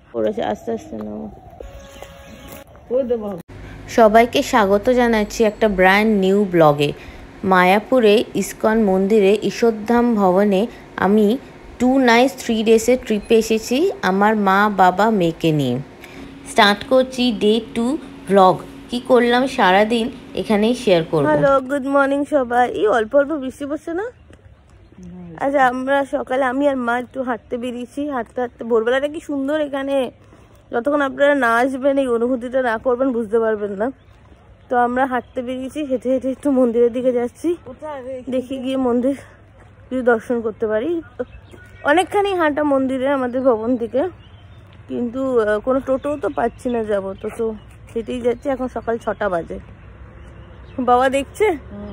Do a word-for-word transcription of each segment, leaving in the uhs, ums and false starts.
পড়েছে আস্তে আস্তে নাও। সবাইকে স্বাগত জানাচ্ছি একটা ব্র্যান্ড নিউ ব্লগে। মায়াপুরে ইস্কন মন্দিরে ঈশ্বরধাম ভবনে আমি টু নাইটস থ্রি ডেজের ট্রিপে এসেছি আমার মা বাবা মেয়েকে নিয়ে। স্টার্ট করছি ডে টু ব্লগ। কি করলাম সারাদিন এখানেই শেয়ার করব। হ্যালো, গুড মর্নিং সবাই। এই অল্প অল্প বৃষ্টি পড়ছে না? আচ্ছা, আমরা সকালে আমি আর মা একটু হাঁটতে বেরিয়েছি। হাঁটতে হাঁটতে ভোরবেলাটা কি সুন্দর এখানে, যতক্ষণ আপনারা না আসবেন এই অনুভূতিটা না করবেন বুঝতে পারবেন না। তো আমরা হাঁটতে বেরিয়েছি, হেঁটে হেঁটে একটু মন্দিরের দিকে যাচ্ছি। দেখি গিয়ে মন্দির যদি দর্শন করতে পারি। অনেকখানি হাঁটা মন্দিরে আমাদের ভবন থেকে, কিন্তু কোনো টোটোও তো পাচ্ছি না যাবো, তো তো হেঁটেই যাচ্ছি। এখন সকাল ছটা বাজে। বাবা দেখছে।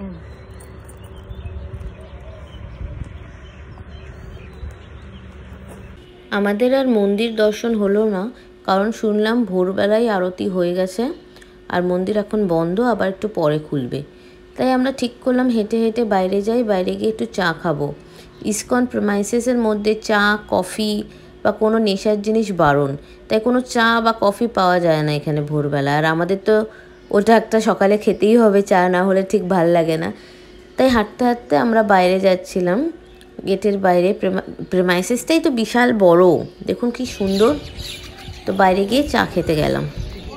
আমাদের আর মন্দির দর্শন হলো না, কারণ শুনলাম ভোরবেলায় আরতি হয়ে গেছে আর মন্দির এখন বন্ধ, আবার একটু পরে খুলবে। তাই আমরা ঠিক করলাম হেঁটে হেঁটে বাইরে যাই, বাইরে গিয়ে একটু চা খাবো। ইস্কন প্রেমাইসেসের মধ্যে চা কফি বা কোনো নেশার জিনিস বারণ, তাই কোনো চা বা কফি পাওয়া যায় না এখানে ভোরবেলা। আর আমাদের তো ওটা একটা সকালে খেতেই হবে, চা না হলে ঠিক ভাল লাগে না। তাই হাঁটতে হাঁটতে আমরা বাইরে যাচ্ছিলাম, গেটের বাইরে। প্রেমাইসেসটাই তো বিশাল বড়, দেখুন কি সুন্দর। তো বাইরে গিয়ে চা খেতে গেলাম।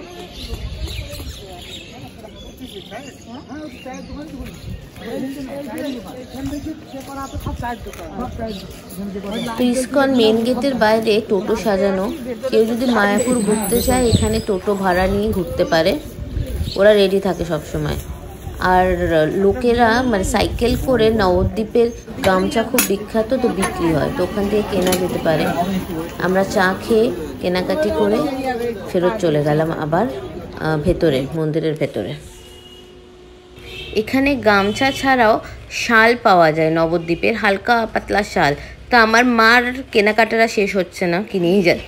তো ইস্কন মেন গেটের বাইরে টোটো সাজানো। কেউ যদি মায়াপুর ঘুরতে চায় এখানে টোটো ভাড়া নিয়ে ঘুরতে পারে, ওরা রেডি থাকে সব সময়। আর লোকেরা মানে সাইকেল করে নবদ্বীপের গামছা খুব বিখ্যাত, তো বিক্রি হয়, তো ওখান থেকে কেনা যেতে পারে। আমরা চা খেয়ে কেনাকাটি করে ফেরত চলে গেলাম আবার ভেতরে, মন্দিরের ভেতরে। এখানে গামছা ছাড়াও শাল পাওয়া যায়, নবদ্বীপের হালকা পাতলা শাল। তা আমার মার কেনাকাটারা শেষ হচ্ছে না, কিনেই যায়।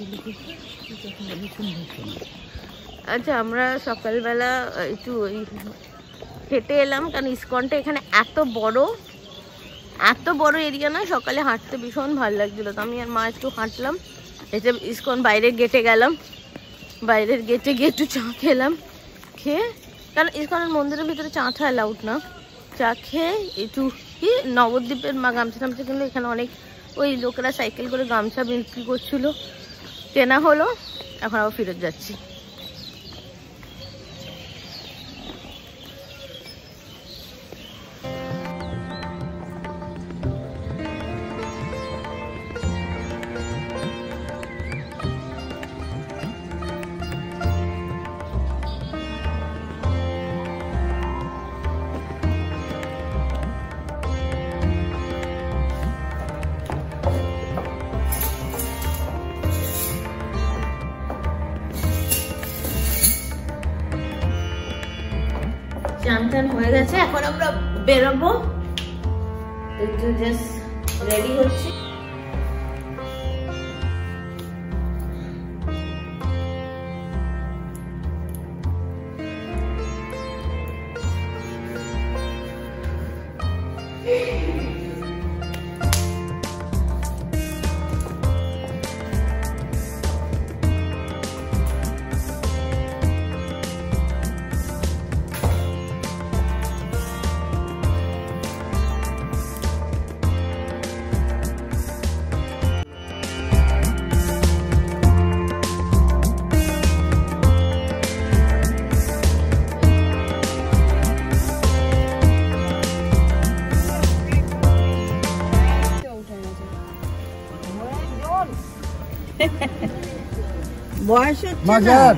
আচ্ছা, আমরা সকালবেলা একটু ওই হেঁটে এলাম, কারণ ইস্কনটা এখানে এত বড়, এত বড় এরিয়া না, সকালে হাঁটতে ভীষণ ভালো লাগছিলো। তো আমি আর মা একটু হাঁটলাম, হেঁটে ইস্কন বাইরের গেটে গেলাম। বাইরের গেটে গিয়ে একটু চা খেলাম, খেয়ে, কারণ ইস্কনের মন্দিরের ভিতরে চা টা অ্যালাউড না। চা খেয়ে একটু কি নবদ্বীপের মা গামছা টামছা কিনলো। এখানে অনেক ওই লোকেরা সাইকেল করে গামছা বিক্রি করছিল, কেনা হলো। এখন আবার ফেরত যাচ্ছি। চান টান হয়ে গেছে, এখন আমরা বেরোবো। একটু জাস্ট রেডি হচ্ছি। বয়স হচ্ছে না।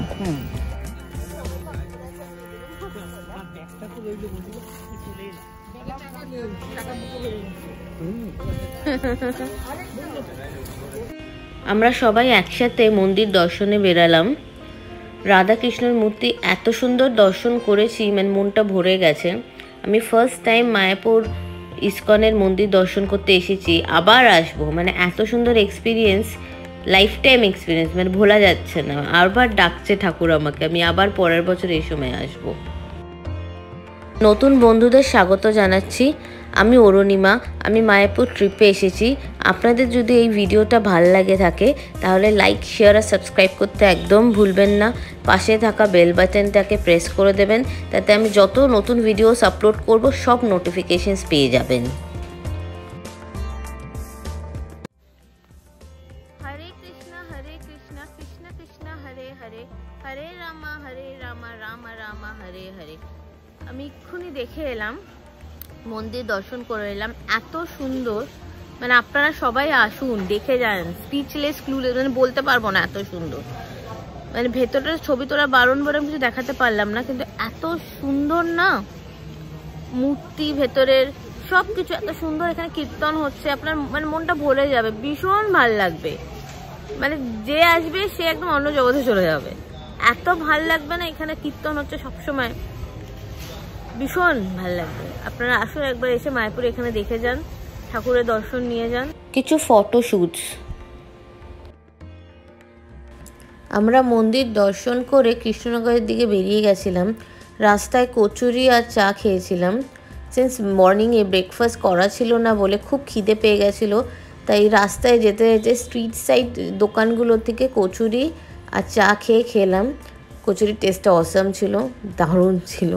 আমরা সবাই একসাথে মন্দির দর্শনে বেরালাম। রাধা কৃষ্ণের মূর্তি এত সুন্দর দর্শন করেছি, মানে মনটা ভরে গেছে। আমি ফার্স্ট টাইম মায়াপুর ইস্কনের মন্দির দর্শন করতে এসেছি, আবার আসবো। মানে এত সুন্দর এক্সপিরিয়েন্স, লাইফ টাইম এক্সপিরিয়েন্স, মানে ভোলা যাচ্ছে না। আবার ডাকছে ঠাকুর আমাকে, আমি আবার পরের বছর এই সময় আসবো। নতুন বন্ধুদের স্বাগত জানাচ্ছি। আমি অরুণিমা, আমি মায়াপুর ট্রিপে এসেছি। আপনাদের যদি এই ভিডিওটা ভাল লাগে থাকে তাহলে লাইক, শেয়ার আর সাবস্ক্রাইব করতে একদম ভুলবেন না। পাশে থাকা বেল বাটনটাকে প্রেস করে দেবেন, তাতে আমি যত নতুন ভিডিওস আপলোড করব সব নোটিফিকেশনস পেয়ে যাবেন। হরে কৃষ্ণ হরে কৃষ্ণ কৃষ্ণ কৃষ্ণ হরে হরে, হরে রামা হরে রামা রামা রামা হরে হরে। আমি এক্ষুনি দেখে এলাম, মন্দির দর্শন করে এলাম, এত সুন্দর, মানে আপনারা সবাই আসুন, দেখে যান। স্পিচলেস, ক্লুলেস, মানে বলতে পারবো না, এত সুন্দর। মানে ভেতরটার ছবি তোলা বারণ বলে কিছু দেখাতে পারলাম না, কিন্তু এত সুন্দর না মূর্তি, ভেতরের সব কিছু এত সুন্দর। এখানে কীর্তন হচ্ছে, আপনার মানে মনটা ভরে যাবে, ভীষণ ভাল লাগবে। মানে যে আসবে সে একদম অন্য জগতে চলে যাবে, এত ভাল লাগবে না। এখানে কীর্তন হচ্ছে সবসময়, ভীষণ ভাল লাগবে। আপনারা আসুন একবার, এসে মায়াপুরে এখানে দেখে যান, ঠাকুরের দর্শন নিয়ে যান। কিছু ফটোশুটস। আমরা মন্দির দর্শন করে কৃষ্ণনগরের দিকে বেরিয়ে গেছিলাম। রাস্তায় কচুরি আর চা খেয়েছিলাম। সিন্স মর্নিংয়ে ব্রেকফাস্ট করা ছিল না বলে খুব খিদে পেয়ে গেছিলো, তাই রাস্তায় যেতে যেতে স্ট্রিট সাইড দোকানগুলো থেকে কচুরি আর চা খেয়ে খেলাম। কচুরির টেস্টটা অসাম ছিল, দারুণ ছিল।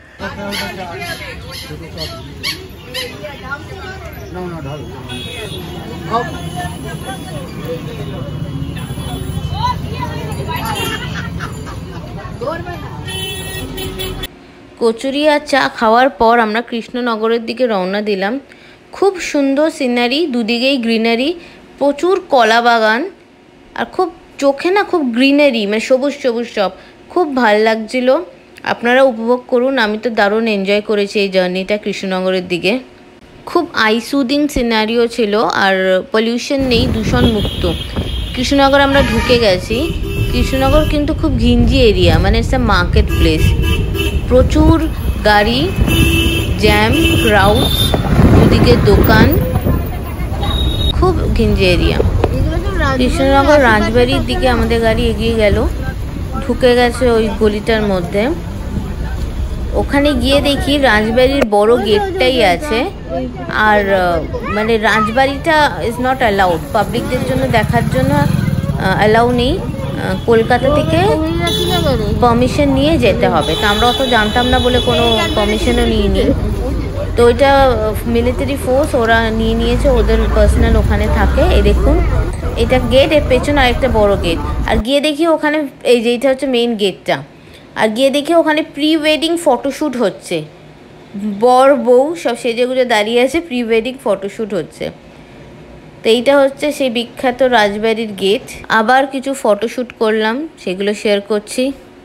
কচুরি আর চা খাওয়ার পর আমরা কৃষ্ণনগরের দিকে রওনা দিলাম। খুব সুন্দর সিনারি, দুদিকেই গ্রিনারি, প্রচুর কলা বাগান, আর খুব চোখে না খুব গ্রিনারি, মানে সবুজ সবুজ সব, খুব ভাল লাগছিল। আপনারা উপভোগ করুন, আমি তো দারুণ এনজয় করেছি এই জার্নিটা কৃষ্ণনগরের দিকে। খুব আইসুদিং সিনারিও ছিল, আর পলিউশন নেই, দূষণ মুক্ত। কৃষ্ণনগর আমরা ঢুকে গেছি। কৃষ্ণনগর কিন্তু খুব ঘিঞ্জি এরিয়া, মানে ইটস আ মার্কেট প্লেস। প্রচুর গাড়ি, জ্যাম, ক্রাউড, দুদিকে দোকান, খুব ঘিঞ্জি এরিয়া। কৃষ্ণনগর রাজবাড়ির দিকে আমাদের গাড়ি এগিয়ে গেল, ঢুকে গেছে ওই গলিটার মধ্যে। ওখানে গিয়ে দেখি রাজবাড়ির বড় গেটটাই আছে, আর মানে রাজবাড়িটা ইজ নট অ্যালাউড, পাবলিকদের জন্য দেখার জন্য অ্যালাউ নেই। কলকাতা থেকে পারমিশন নিয়ে যেতে হবে, তো আমরা অত জানতাম না বলে কোনো পারমিশনও নিইনি। তো ওইটা মিলিটারি ফোর্স ওরা নিয়ে নিয়েছে, ওদের পার্সোনাল ওখানে থাকে। এই দেখুন, এটা গেট, এর পেছনে আরেকটা বড় গেট। আর গিয়ে দেখি ওখানে, এই যে এটা হচ্ছে মেইন গেটটা, আর গিয়ে দেখি ওখানে প্রি ওয়েডিং ফটোশ্যুট হচ্ছে। বর বউ সব সেজেগুজে দাঁড়িয়ে আছে, প্রি ওয়েডিং ফটোশ্যুট হচ্ছে। তো এইটা হচ্ছে সেই বিখ্যাত রাজবাড়ির গেট। আবার কিছু ফটোশ্যুট করলাম, সেগুলো শেয়ার করছি।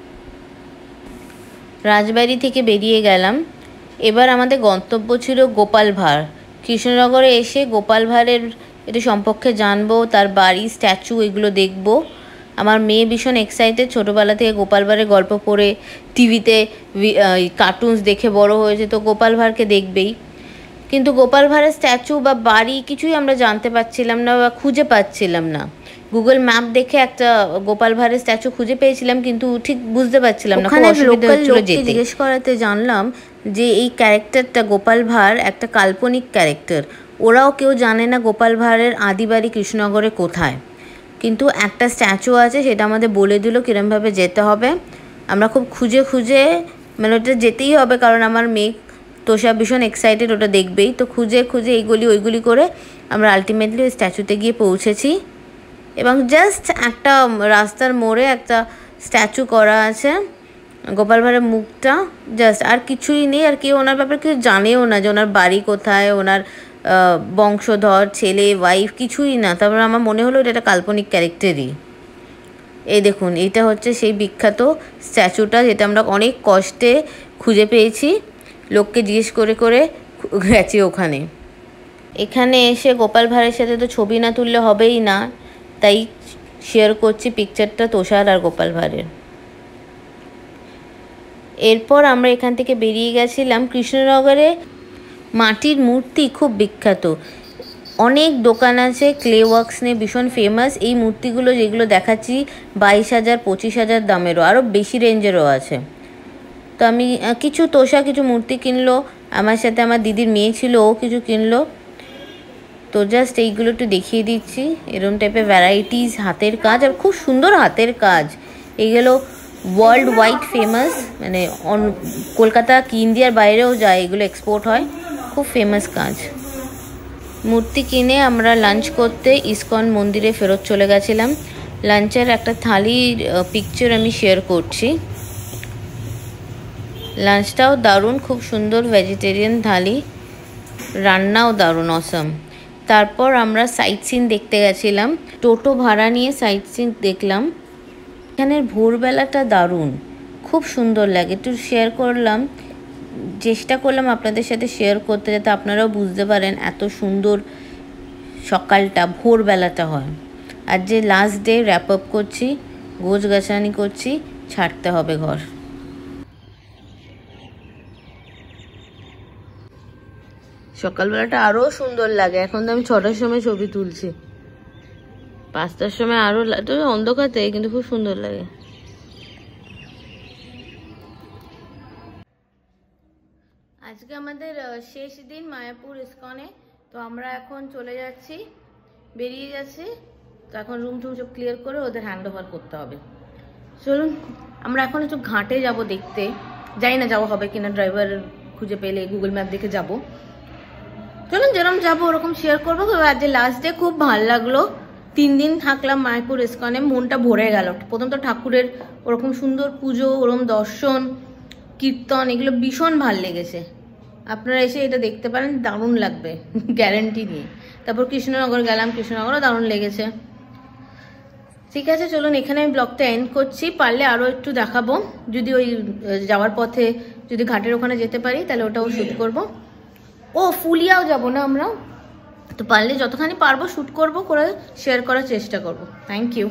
রাজবাড়ি থেকে বেরিয়ে গেলাম। এবার আমাদের গন্তব্য ছিল গোপাল ভাঁড়। কৃষ্ণনগরে এসে গোপাল ভাঁড়ের একটু সম্পর্কে জানবো, তার বাড়ি, স্ট্যাচু, এগুলো দেখব। আমার মেয়ে ভীষণ এক্সাইটেড, ছোটোবেলা থেকে গোপাল ভাঁড়ের গল্প পড়ে, টিভিতে কার্টুনস দেখে বড় হয়েছে, তো গোপাল ভাঁড়কে দেখবেই। কিন্তু গোপাল ভাঁড়ের স্ট্যাচু বা বাড়ি কিছুই আমরা জানতে পারছিলাম না বা খুঁজে পাচ্ছিলাম না। গুগল ম্যাপ দেখে একটা গোপাল ভাঁড়ের স্ট্যাচু খুঁজে পেয়েছিলাম, কিন্তু ঠিক বুঝতে পারছিলাম না। ওখানে লোকাল লোককে জিজ্ঞেস করাতে জানলাম যে এই ক্যারেক্টারটা গোপাল ভাঁড় একটা কাল্পনিক ক্যারেক্টার, ওরাও কেউ জানে না গোপাল ভাঁড়ের আদি বাড়ি কৃষ্ণনগরে কোথায়। কিন্তু একটা স্ট্যাচু আছে, সেটা আমাদের বলে দিল কীরমভাবে যেতে হবে। আমরা খুব খুঁজে খুঁজে, মানে ওটা যেতেই হবে, কারণ আমার মেয়ে তোষা ভীষণ এক্সাইটেড, ওটা দেখবেই। তো খুঁজে খুঁজে এইগুলি ওইগুলি করে আমরা আলটিমেটলি ওই স্ট্যাচুতে গিয়ে পৌঁছেছি। এবং জাস্ট একটা রাস্তার মোড়ে একটা স্ট্যাচু করা আছে, গোপাল ভাঁড়ের মুখটা, জাস্ট, আর কিছুই নেই। আর কেউ ওনার ব্যাপারে কিছু জানেও না, যে ওনার বাড়ি কোথায়, ওনার বংশধর, ছেলে, ওয়াইফ, কিছুই না। তারপর আমার মনে হলো এটা একটা কাল্পনিক ক্যারেক্টারই। এই দেখুন, এটা হচ্ছে সেই বিখ্যাত স্ট্যাচুটা, যেটা আমরা অনেক কষ্টে খুঁজে পেয়েছি, লোককে জিজ্ঞেস করে করে গেছি ওখানে। এখানে এসে গোপাল ভাঁড়ের সাথে তো ছবি না তুললে হবেই না, তাই শেয়ার করছি পিকচারটা তোষার আর গোপাল ভাঁড়ের। এরপর আমরা এখান থেকে বেরিয়ে গেছিলাম। কৃষ্ণনগরে মাটির মূর্তি খুব বিখ্যাত, অনেক দোকান আছে, ক্লে ওয়ার্কস নিয়ে ভীষণ ফেমাস। এই মূর্তিগুলো যেগুলো দেখাচ্ছি বাইশ হাজার পঁচিশ হাজার দামেরও, আরও বেশি রেঞ্জেরও আছে। তো আমি কিছু তোষা কিছু মূর্তি কিনলো, আমার সাথে আমার দিদির মেয়ে ছিল, ও কিছু কিনলো। তো জাস্ট এইগুলো একটু দেখিয়ে দিচ্ছি। এরকম টাইপের ভ্যারাইটিস হাতের কাজ, আর খুব সুন্দর হাতের কাজ। এইগুলো ওয়ার্ল্ড ওয়াইড ফেমাস, মানে অন কলকাতা কি ইন্ডিয়ার বাইরেও যায়, এগুলো এক্সপোর্ট হয়, খুব ফেমাস কাজ। মূর্তি কিনে আমরা লাঞ্চ করতে ইসকন মন্দিরে ফেরত চলে গেছিলাম। লাঞ্চের একটা থালির পিকচার আমি শেয়ার করছি। লাঞ্চটাও দারুণ, খুব সুন্দর ভেজিটেরিয়ান থালি, রান্নাও দারুণ, অসম। তারপর আমরা সাইট সিন দেখতে গেছিলাম, টোটো ভাড়া নিয়ে সাইট সিন দেখলাম। এখানের ভোরবেলাটা দারুণ, খুব সুন্দর লাগে, একটু শেয়ার করলাম, চেষ্টা করলাম আপনাদের সাথে শেয়ার করতে, যাতে আপনারাও বুঝতে পারেন এত সুন্দর সকালটা, ভোরবেলাটা হয়। আর যে লাস্ট ডে র্যাপ আপ করছি, গোছ গাছানি করছি, ছাড়তে হবে ঘর। সকালবেলাটা আরও সুন্দর লাগে। এখন তো আমি ছটার সময় ছবি তুলছি, পাঁচটার সময় আরও অন্ধকারতে, কিন্তু খুব সুন্দর লাগে। আজকে আমাদের শেষ দিন মায়াপুর ইসকনে। তো আমরা এখন চলে যাচ্ছি, বেরিয়ে যাচ্ছি। তো এখন রুম টুম সব ক্লিয়ার করে ওদের হ্যান্ড ওভার করতে হবে। চলুন, আমরা এখন একটু ঘাটে যাব দেখতে, যাই না যাওয়া হবে কিনা, ড্রাইভার খুঁজে পেলে গুগল ম্যাপ দেখে যাব। চলুন, যেরকম যাবো ওরকম শেয়ার করবো। আজ যে লাস্ট ডে, খুব ভালো লাগলো। তিন দিন থাকলাম মায়াপুর ইসকনে, মনটা ভরে গেল। প্রথম তো ঠাকুরের ওরকম সুন্দর পুজো, ওরকম দর্শন, কীর্তন, এগুলো ভীষণ ভাল লেগেছে। আপনারা এসে এটা দেখতে পারেন, দারুণ লাগবে, গ্যারেন্টি নিয়ে। তারপর কৃষ্ণনগর গেলাম, কৃষ্ণনগরও দারুণ লেগেছে। ঠিক আছে, চলুন এখানে আমি ব্লগটা এন্ড করছি। পারলে আরও একটু দেখাবো, যদি ওই যাওয়ার পথে যদি ঘাটের ওখানে যেতে পারি তাহলে ওটাও শ্যুট করব। ও ফুলিয়াও যাব না আমরা, তো পারলে যতখানি পারবো শ্যুট করব, করে শেয়ার করার চেষ্টা করব। Thank you.